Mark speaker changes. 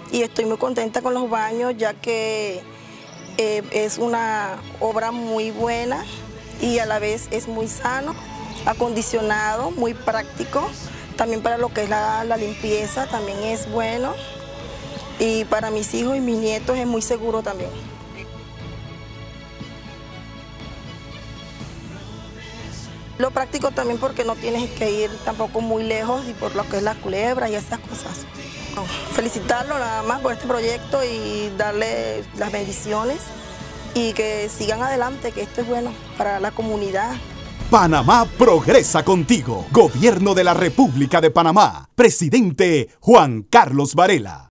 Speaker 1: y estoy muy contenta con los baños, ya que es una obra muy buena y a la vez es muy sano, acondicionado, muy práctico. También para lo que es la limpieza también es bueno, y para mis hijos y mis nietos es muy seguro también. Lo práctico también porque no tienes que ir tampoco muy lejos y por lo que es la culebra y esas cosas. Felicitarlo nada más por este proyecto y darle las bendiciones y que sigan adelante, que esto es bueno para la comunidad.
Speaker 2: Panamá progresa contigo. Gobierno de la República de Panamá. Presidente Juan Carlos Varela.